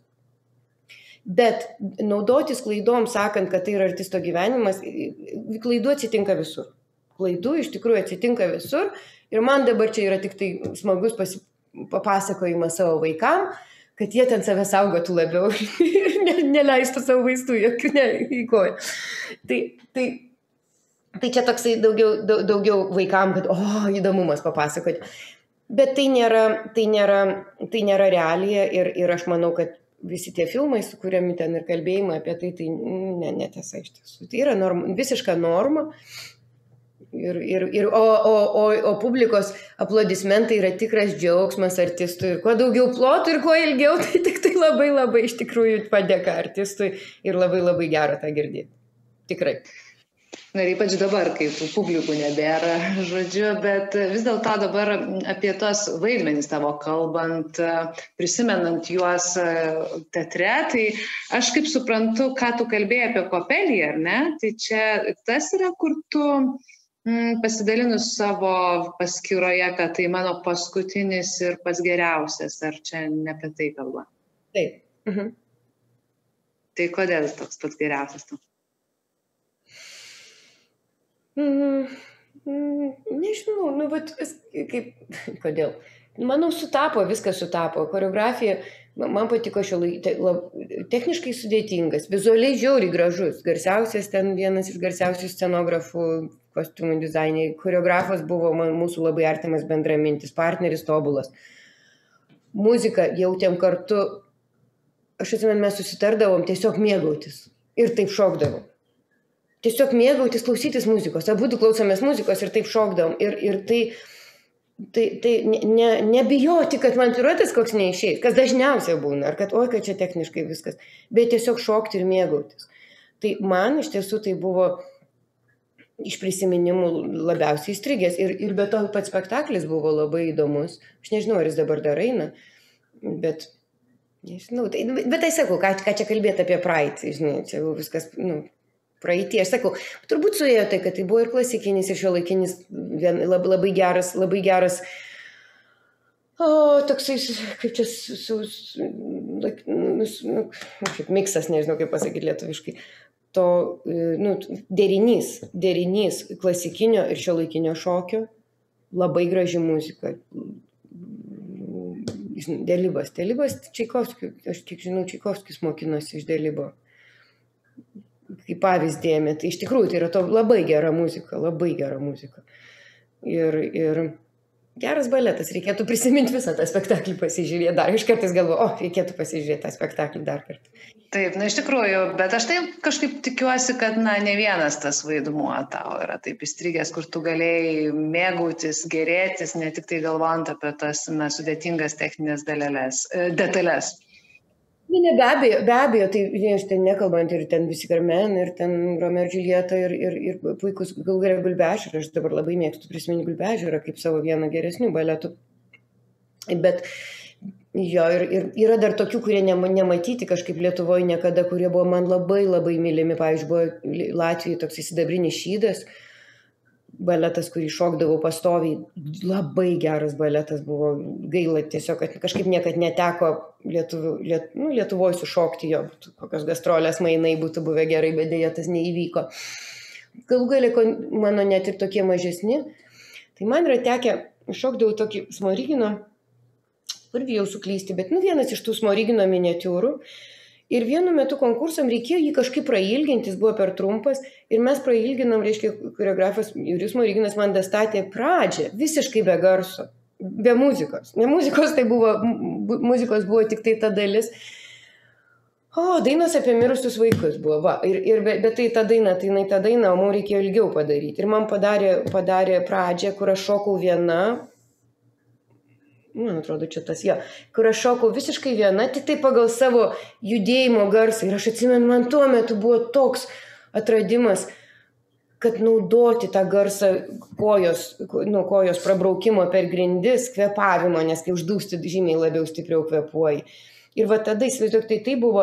Bet naudotis klaidom, sakant, kad tai yra artisto gyvenimas, klaidų atsitinka visur. Klaidų iš tikrųjų atsitinka visur ir man dabar čia yra tik tai smagus papasakojimas savo vaikam, kad jie ten save saugotų labiau ir neleistų savo vaistų jokių į koją. Tai čia toksai daugiau vaikam, kad įdomumas papasakoti. Bet tai nėra realija ir aš manau, kad visi tie filmai, sukūrėmi ten ir kalbėjimai apie tai netiesa iš tiesų. Tai yra visiška norma. O publikos aplodismentai yra tikras džiaugsmas artistui. Ir kuo daugiau plotų ir kuo ilgiau, tai tik tai labai labai iš tikrųjų padėka artistui ir labai labai gera tą girdėti. Tikrai.
Ir ypač dabar, kai tų publikų nebėra, žodžiu, bet vis dėlto dabar apie tos vaidmenys tavo kalbant, prisimenant juos teatre, tai aš kaip suprantu, ką tu kalbėjai apie Kopelį, ar ne? Tai čia tas yra, kur tu pasidalinus savo paskyroje, kad tai mano paskutinis ir pats geriausias, ar čia ne apie tai kalba?
Taip. Mhm.
Tai kodėl jis toks pats geriausias tu?
Nežinau, kodėl. Manau, viskas sutapo. Koreografija, man patiko techniškai sudėtingas, vizualiai žiauriai gražus, vienas iš garsiausių scenografų, kostiumų dizaineriai, koreografas buvo mūsų labai artimas bendramintis, partneris tobulas. Muziką jautėm kartu aš atsimenu, mes susitardavom tiesiog mėgautis ir taip šokdavom. Tiesiog mėgautis, klausytis muzikos. Abudu klausomės muzikos ir taip šokdavom. Ir tai nebijoti, kad man piruetas koks neišeis, kas dažniausiai būna, ar kad, kad čia techniškai viskas, bet tiesiog šokti ir mėgautis. Tai man iš tiesų tai buvo iš prisiminimų labiausiai įstrigęs. Ir be to pats spektaklis buvo labai įdomus. Aš nežinau, ar jis dabar dar eina, bet nežinau. Bet tai sakau, ką čia kalbėti apie praeitį, žinai, čia viskas, praeitį. Aš sakau, turbūt suėjo tai, kad tai buvo ir klasikinis, ir šiuolaikinis, labai geras, toksai, kaip čia, kaip miksas, nežinau, kaip pasakyti lietuviškai. To derinys klasikinio ir šiuolaikinio šokio, labai graži muzika. Delibas Čaikovskis, aš kiek žinau, Čaikovskis mokinosi iš Delibo. Kaip pavyzdį ėmė, tai iš tikrųjų tai yra to labai gera muzika. Ir geras baletas, reikėtų prisiminti visą tą spektaklį pasižiūrėti dar. Iš kartais galvoju, reikėtų pasižiūrėti tą spektaklį dar kartą.
Taip, iš tikrųjų, bet aš taip kažkaip tikiuosi, kad ne vienas tas vaidmuo tau yra taip įstrigęs, kur tu galėjai mėgautis, gerėtis, ne tik tai galvojant apie tas sudėtingas techninės detalės.
Be abejo, tai aš ten nekalbant ir ten visi Carmen, ir ten Romeo ir Džiuljeta, ir puikus galų gale Gulbežerą. Aš dabar labai mėgstu prisiminti Gulbežerą kaip savo vieną geresnių baletų. Bet jo, ir yra dar tokių, kurie nematyti kažkaip Lietuvoje niekada, kurie buvo man labai labai mylimi. Pavyzdžiui, buvo Latvijoje toks Sidabrinis šydas, baletas, kurį šokdavau pastoviai. Labai geras baletas buvo. Gaila tiesiog, kad kažkaip niekad neteko Lietuvoje sušokti jo. Kokios gastrolės mainai būtų buvę gerai, bet dėja tas neįvyko. Galų gale mano net ir tokie mažesni. Tai man yra tekę, šokdavau tokį Smorigino, ir bijau suklysti, bet vienas iš tų Smorigino miniatiūrų. Ir vienu metu konkursam reikėjo jį kažkaip prailginti, jis buvo per trumpas. Ir mes prailginom, reiškia, choreografas Jurijus Smoriginas man dastatė pradžią, visiškai be garso, be muzikos. Ne muzikos, tai buvo, muzikos buvo tik tai ta dalis. Dainos apie mirusius vaikus buvo, va. Bet tai ta daina, o man reikėjo ilgiau padaryti. Ir man padarė pradžią, kur aš šokau viena. Man atrodo, čia tas kur aš šokau visiškai viena, tik tai pagal savo judėjimo garsą. Ir aš atsimenu, man tuo metu buvo toks atradimas, kad naudoti tą garsą kojos prabraukimo per grindis, kvėpavimo, nes kai uždūsti žymiai labiau stipriau kvėpuoji. Ir va tada įsivaizduok, tai buvo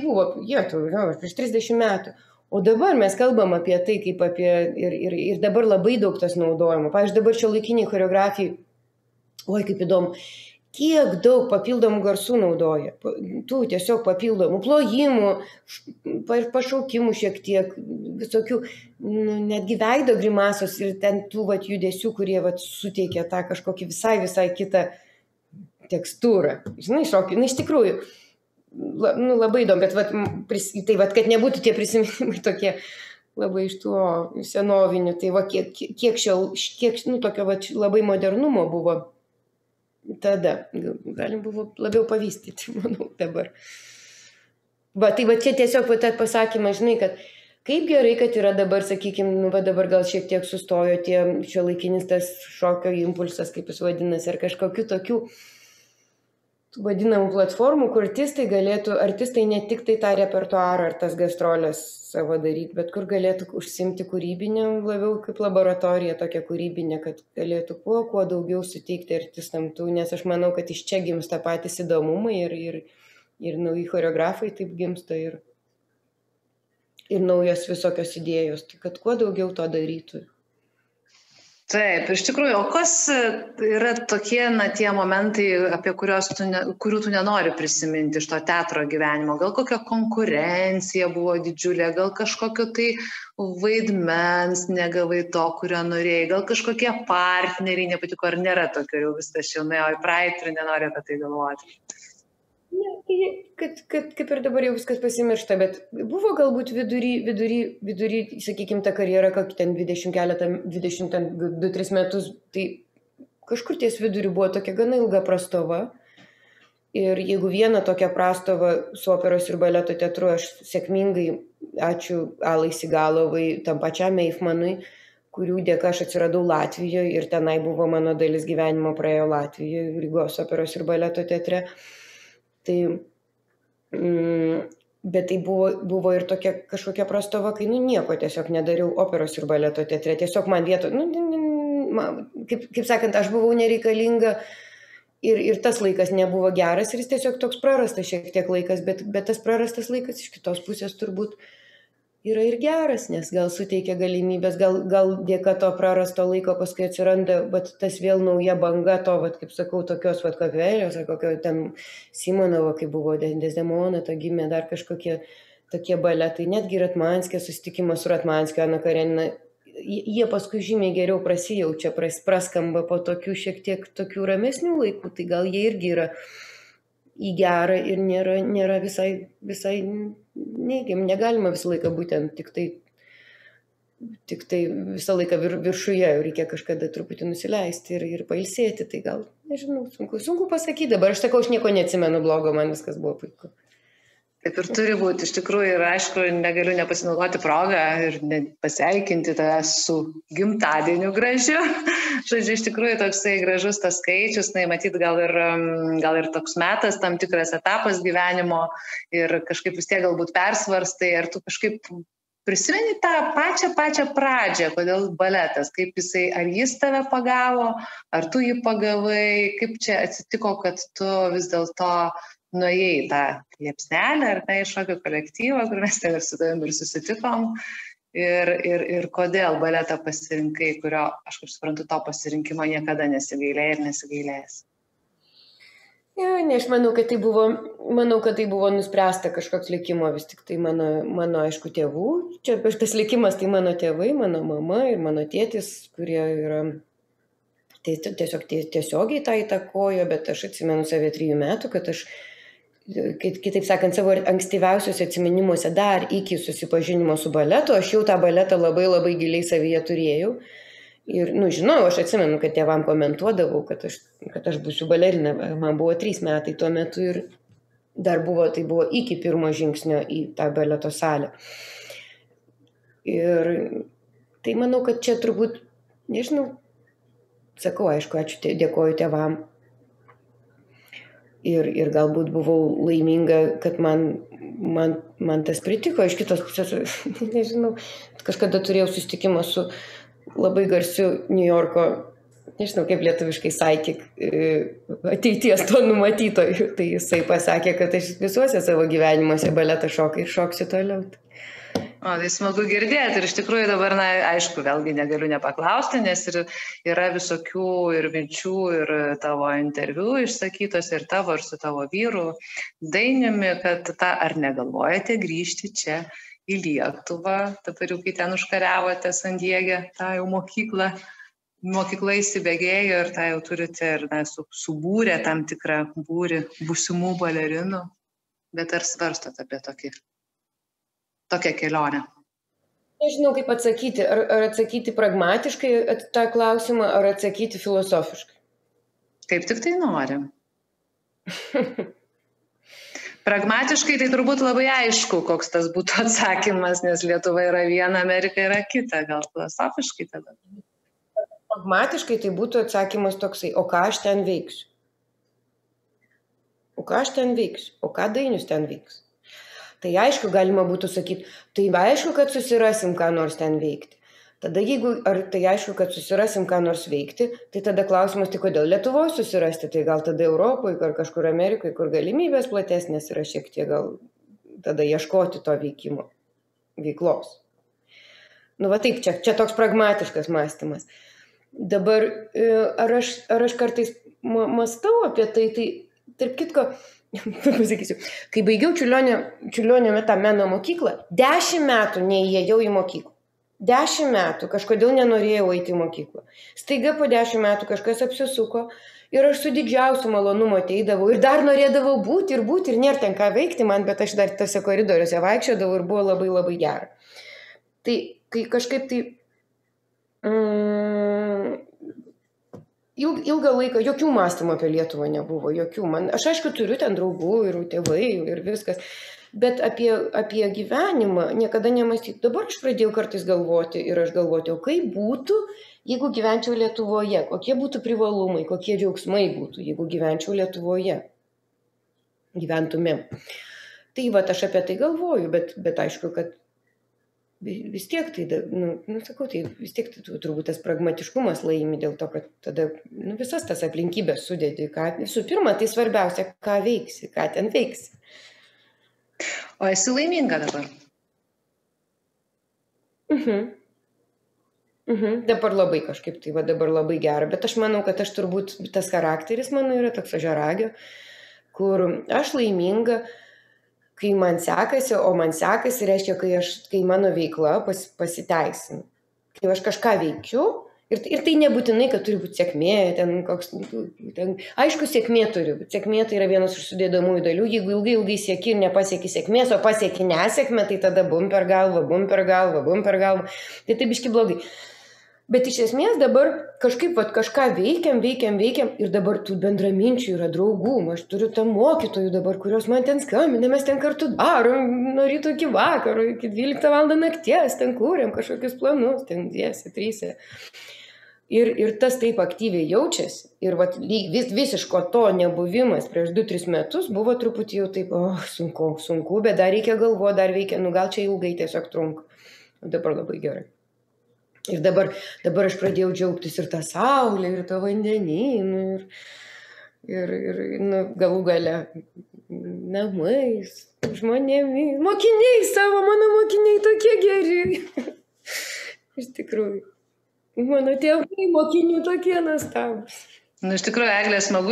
prieš 30 metų. O dabar mes kalbam apie tai, kaip apie, ir dabar labai daug tas naudojimo. Pavyzdžiui, dabar šiuolaikiniai choreografijai, kaip įdomu, kiek daug papildomų garsų naudoja. Tų tiesiog papildomų plojimų, pašaukimų šiek tiek, visokių, netgi veido grimasos ir ten tų judesių, kurie suteikia tą kažkokį visai kitą tekstūrą. Žinai, šokį, iš tikrųjų, labai įdomu, bet kad nebūtų tie prisiminimai tokie labai iš tuo senovinių, tai kiek tokio labai modernumo buvo. Tada galim buvo labiau pavystyti, manau, dabar. Tai čia tiesiog tą pasakymą, žinai, kad kaip gerai, kad yra dabar, sakykime, dabar gal šiek tiek sustojo tie šiuolaikinis tas šokio impulsas, kaip jis vadinasi, ar kažkokių tokių vadinamų platformų, kur artistai ne tik tai tą repertuarą ar tas gastrolės savo daryti, bet kur galėtų užsimti kūrybinę, labiau kaip laboratorija tokia kūrybinė, kad galėtų kuo daugiau suteikti artistam tų, nes aš manau, kad iš čia gimsta patys įdomumai ir nauji choreografai taip gimsta ir naujos visokios idėjos, tai kad kuo daugiau to darytų.
Taip, iš tikrųjų, o kas yra tokie tie momentai, apie kurių tu nenori prisiminti iš to teatro gyvenimo? Gal kokia konkurencija buvo didžiulė, gal kažkokio tai vaidmens negavai to, kurio norėjai, gal kažkokie partneriai nepatiko, ar nėra tokio, jau viskas jau nuėjo į praeitį ir nenori apie tai galvoti?
Kaip ir dabar jau viskas pasimiršta, bet buvo galbūt vidury, sakykime, ta karjera, kokį ten 22-3 metus, tai kažkur ties vidurį buvo tokia gana ilga prastova. Ir jeigu vieną tokią prastovą su operos ir baleto teatru aš sėkmingai, ačiū Alai Sigalovai, tam pačiam Eifmanui, kurių dėka aš atsiradau Latvijoje ir tenai buvo mano dalis gyvenimo praėjo Latvijoje, Rygos operos ir baleto teatre. Tai, bet tai buvo ir tokia kažkokia prastova, kai nieko tiesiog nedariau operos ir baleto teatre. Tiesiog man vieto, kaip sakant, aš buvau nereikalinga ir tas laikas nebuvo geras ir jis tiesiog toks prarastas šiek tiek laikas, bet tas prarastas laikas iš kitos pusės turbūt yra ir geras, nes gal suteikia galimybės, gal dėka to prarasto laiko paskui atsiranda, bet tas vėl nauja banga to, kaip sakau, tokios Kavelijos, ar kokio ten Simonovo, kai buvo Desdemona, to gimė dar kažkokie tokie baletai, netgi Ratmanskė, susitikimas su Ratmanskė, Ana Karenina, jie paskui žymiai geriau prasijaučia, praskamba po tokių šiek tiek tokių ramesnių laikų, tai gal jie irgi yra į gerą ir nėra visai neigiam, negalima visą laiką būtent tik tai visą laiką viršuje, reikia kažkada truputį nusileisti ir pailsėti, tai gal, nežinau, sunku pasakyti, dabar aš sakau, aš nieko neatsimenu blogo, man viskas buvo puiku.
Taip ir turi būti, iš tikrųjų, ir aišku, negaliu nepasinaudoti progą ir pasveikinti tave su gimtadieniu gražiu. Žodžiu, iš tikrųjų toksai gražus tas skaičius, matyt, gal ir toks metas, tam tikras etapas gyvenimo ir kažkaip vis tiek galbūt persvarstai, ar tu kažkaip prisimeni tą pačią pradžią, kodėl baletas, kaip jisai, ar jis tave pagavo, ar tu jį pagavai, kaip čia atsitiko, kad tu vis dėlto nuėjai tą liepsnelę ar ne iš šokio kolektyvą, kur mes ten ir su tavim ir susitikom ir kodėl baletą pasirinkai, kurio, aš kaip suprantu, to pasirinkimo niekada nesigailėjai ir nesigailėjęs.
Aš manau, kad tai buvo nuspręsta kažkoks likimo, vis tik tai mano aišku, tėvų. Čia tas likimas tai mano tėvai, mano mama ir mano tėtis, kurie yra tiesiogiai tą įtakojo, bet aš atsimenu save 3 metų, kad aš, kitaip sakant, savo ankstyviausiuose atsiminimuose dar iki susipažinimo su baletu, aš jau tą baletą labai labai giliai savyje turėjau. Ir, žinau, aš atsimenu, kad tėvam komentuodavau, kad aš būsiu balerina, man buvo 3 metai tuo metu ir dar tai buvo iki pirmo žingsnio į tą baleto salę. Ir tai manau, kad čia turbūt, nežinau, sakau, aišku, ačiū, dėkoju tėvam. Ir galbūt buvau laiminga, kad man tas pritiko. Iš kitos pusės, nežinau, kažkada turėjau susitikimą su labai garsiu New Yorko, nežinau kaip lietuviškai psychic, ateities to numatytoju. Tai jisai pasakė, kad aš visuose savo gyvenimuose baletą šokai ir šoksiu toliau.
Tai smagu girdėti ir iš tikrųjų dabar, aišku, vėlgi negaliu nepaklausti, nes yra visokių ir minčių ir tavo interviu išsakytos ir tavo ir su tavo vyru Dainiumi, kad ar negalvojate grįžti čia į Lietuvą, dabar jau kai ten užkariavote San Diege, tą jau mokykla įsibėgėjo ir tą jau turite ir subūrė tam tikrą būrį būsimų balerinų, bet ar svarstot apie tokią kelionę?
Nežinau, kaip atsakyti. Ar atsakyti pragmatiškai tą klausimą, ar atsakyti filosofiškai?
Kaip tik tai norim. Pragmatiškai tai turbūt labai aišku, koks tas būtų atsakymas, nes Lietuva yra viena, Amerika yra kita. Gal filosofiškai tada?
Pragmatiškai tai būtų atsakymas toksai, o ką aš ten veiksiu? O ką Dainius ten veiks? Tai aišku, galima būtų sakyti, tai aišku, kad susirasim ką nors ten veikti. Tada tai aišku, kad susirasim ką nors veikti, tai tada klausimas, tai kodėl Lietuvoje susirasti, tai gal tada Europoje, ar kažkur Amerikoje, kur galimybės platesnės yra šiek tiek gal tada ieškoti to veiklos. Taip, čia toks pragmatiškas mąstymas. Dabar, ar aš kartais mąstau apie tai tarp kitko, pasakysiu, kai baigiau Čiurlionio tą meno mokyklą, 10 metų neįėjau į mokyklą. 10 metų kažkodėl nenorėjau eiti į mokyklą. Staiga po 10 metų kažkas apsisuko ir aš su didžiausiu malonumu ateidavau ir dar norėdavau būti ir nėra ten ką veikti man, bet aš dar tose koridoriuose vaikščiodavau ir buvo labai labai gera. Tai kai kažkaip tai ilgą laiką jokių mąstymų apie Lietuvą nebuvo, jokių. Aš aišku turiu ten draugų ir tėvai ir viskas, bet apie gyvenimą niekada nemąstyti. Dabar aš pradėjau kartais galvoti ir aš galvoti, o kaip būtų, jeigu gyvenčiau Lietuvoje, kokie būtų privalumai, kokie džiaugsmai būtų, jeigu gyvenčiau Lietuvoje, gyventumėm. Tai va, aš apie tai galvoju, bet aišku, kad vis tiek tai, sakau, tai vis tiek turbūt tas pragmatiškumas laimi dėl to, kad tada visas tas aplinkybės sudėti, visų pirma, tai svarbiausia, ką veiksi, ką ten veiksi.
O esi laiminga dabar?
Dabar labai kažkaip, tai va dabar labai gera, bet aš manau, kad aš turbūt, tas charakteris mano yra toks ožiaragio, kur aš laiminga, kai man sekasi, o man sekasi reiškia, kai mano veikla pasiteisina. Kai aš kažką veikiu, ir tai nebūtinai, kad turi būti sėkmė, aišku, sėkmė turi būti. Sėkmė tai yra vienas iš sudėdamųjų dalių. Jeigu ilgai sieki ir nepasieki sėkmės, o pasieki nesėkmę, tai tada bum per galvą. Tai biški blogai. Bet iš esmės dabar kažkaip kažką veikiam ir dabar tų bendraminčių yra draugų. Aš turiu tą mokytojų dabar, kurios man ten skambina, mes ten kartu darom, nuo ryto iki vakaro, iki 12 val. Nakties, ten kūrėm kažkokius planus, ten 3. Ir tas taip aktyviai jaučiasi. Ir visiško to nebuvimas prieš 2-3 metus buvo truputį jau taip, sunku, bet dar reikia galvoti, dar reikia, gal čia ilgai tiesiog trunka. Dabar labai gerai. Ir dabar aš pradėjau džiaugtis ir tą saulę, ir tą vandenynų, ir galų gale namais, žmonėmis, mokiniai mano mokiniai tokie geri. Iš tikrųjų, mano tėvai mokinių tokie nuostabūs.
Iš tikrųjų, Egle, smagu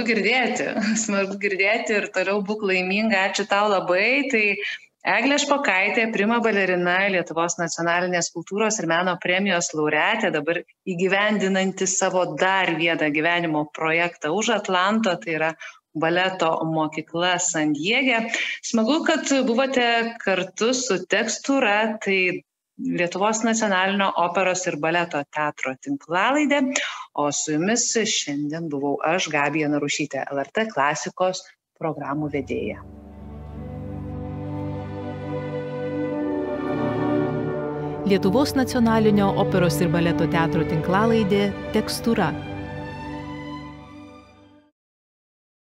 girdėti ir toliau būk laiminga, ačiū tau labai. Tai Eglė Špokaitė, prima balerina, Lietuvos nacionalinės kultūros ir meno premijos laureatė, dabar įgyvendinanti savo dar vieną gyvenimo projektą už Atlanto, tai yra baleto mokykla San Diege. Smagu, kad buvote kartu su Tekstūra, tai Lietuvos nacionalinio operos ir baleto teatro tinklalaidė, o su jumis šiandien buvau aš, Gabija Narušytė, LRT klasikos programų vedėja.
Lietuvos nacionalinio operos ir baleto teatro tinklalaidė Tekstūra.